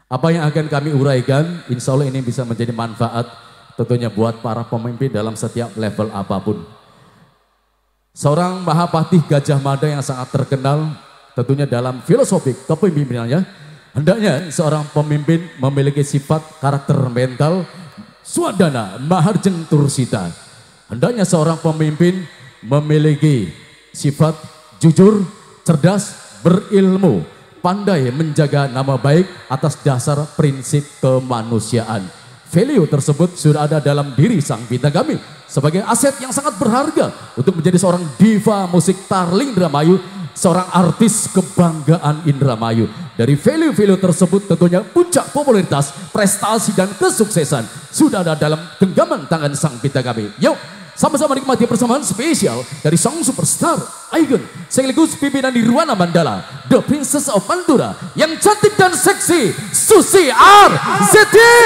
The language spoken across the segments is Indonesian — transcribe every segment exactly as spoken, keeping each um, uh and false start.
Apa yang akan kami uraikan, insya Allah ini bisa menjadi manfaat tentunya buat para pemimpin dalam setiap level apapun. Seorang Mahapatih Gajah Mada yang sangat terkenal tentunya dalam filosofi kepemimpinannya. Hendaknya seorang pemimpin memiliki sifat karakter mental Swadana Maharjeng Tursita. Hendaknya seorang pemimpin memiliki sifat jujur, cerdas, berilmu, pandai menjaga nama baik atas dasar prinsip kemanusiaan. Value tersebut sudah ada dalam diri sang bintang kami sebagai aset yang sangat berharga untuk menjadi seorang diva musik Tarling Indramayu, seorang artis kebanggaan Indramayu. Dari value-value tersebut tentunya puncak popularitas, prestasi dan kesuksesan sudah ada dalam genggaman tangan sang bintang kami. Yuk, sama-sama nikmati persamaan spesial dari sang superstar Icon sekaligus pimpinan Nirwana Mandala, The Princess of Pantura yang cantik dan seksi, Susi R. Zeti.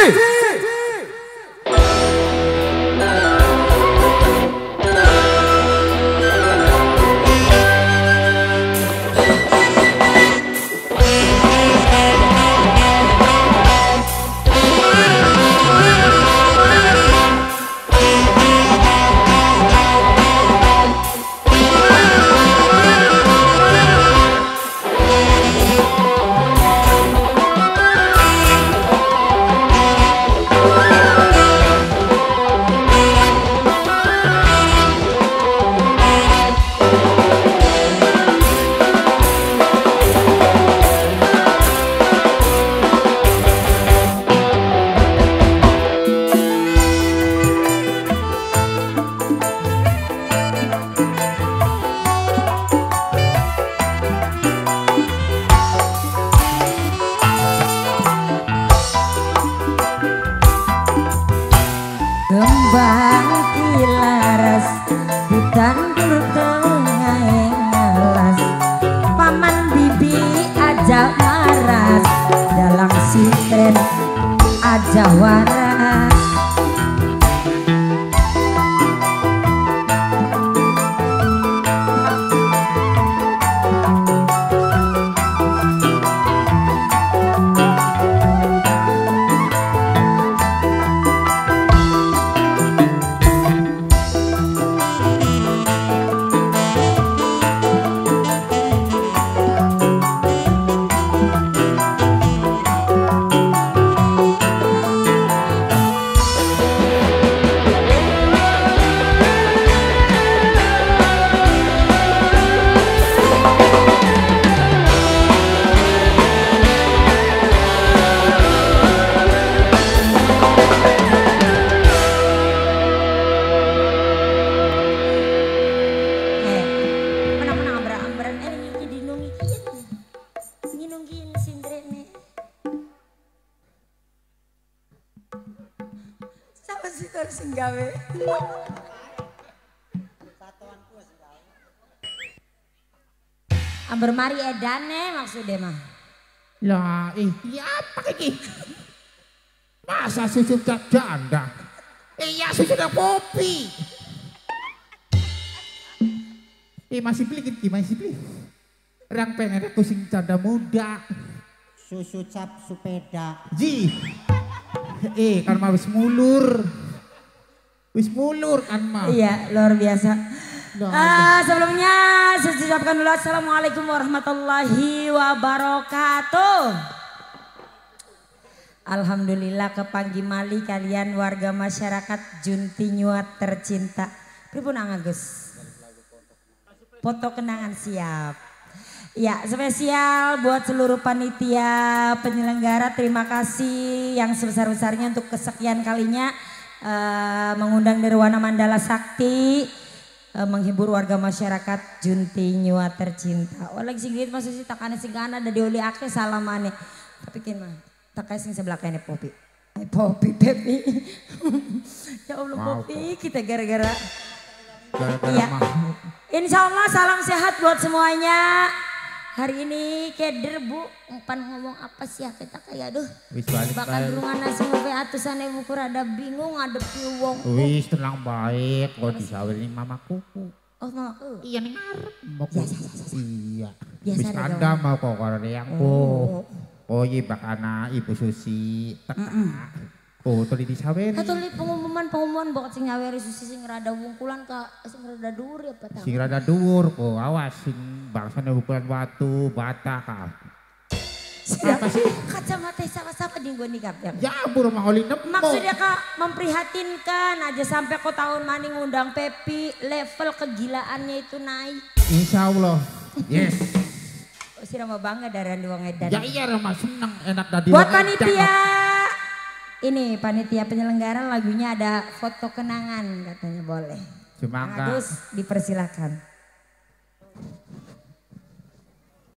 Kembang ilaras ditandur tengah ngalas, paman bibi aja maras, dalang siten aja waras. Amber mari edane maksudnya mah. Lah, eh, iya apa ini? Masa susu tak janda? Iya susu tak kopi. Eh masih beli gitu, masih beli. Orang pengen aku sing janda muda. Susu cap sepeda. Ji. Eh kan mah wis mulur. Wis mulur kan mah. Iya, luar biasa. Uh, sebelumnya saya ucapkan dulu assalamualaikum warahmatullahi wabarakatuh. Alhamdulillah kepanggi mali kalian warga masyarakat Junti Nyuat tercinta. Pripun Agus? Foto kenangan siap. Ya spesial buat seluruh panitia penyelenggara, terima kasih yang sebesar-besarnya untuk kesekian kalinya uh, mengundang Nirwana Mandala Sakti. Uh, menghibur warga masyarakat Junti Nyuat tercinta. Oleh sing gitu masih sih takane sing kana ada dioli ake salamane. Tapi kin mah takai sing sebelah kene Popi. Ay Popi Pepi. Ya Allah Popi kita gara-gara. Iya. Insya Allah salam sehat buat semuanya. Hari ini keder bu, umpan ngomong apa sih ya kita kayak aduh. Bahkan durungan nasi ngopi atusan ibu kurada bingung ngadepi wong. Wis tenang baik, kok disawirin mamaku. Oh mamaku? Iya nih ngarep. Biasa, biasa, biasa. Iya. Biasa Wis kanda mau kok karena yang ku. Oh iya bakana Ibu Susi teka. Oh tadi disawen. Atau li pengumuman pengumuman buat sing ngaweri Susi sing rada wungkulan ka sing rada dhuwur ya Pak. Sing rada dhuwur oh awas sing bangsane wungkulan watu bata ka. Apa sih? Kacamata siapa-siapa di gue nikap ya? Ya ampun rumah oli nemu. Maksudnya kak memprihatinkan aja sampai kau tahun maning ngundang Pepi level kegilaannya itu naik. Insya Allah. Yes. Oh, si Rama bangga dari Wong Edan. Ya iya Rama seneng enak dari buat panitia. Ini panitia penyelenggara lagunya ada foto kenangan katanya boleh. Cuma Agus dipersilakan.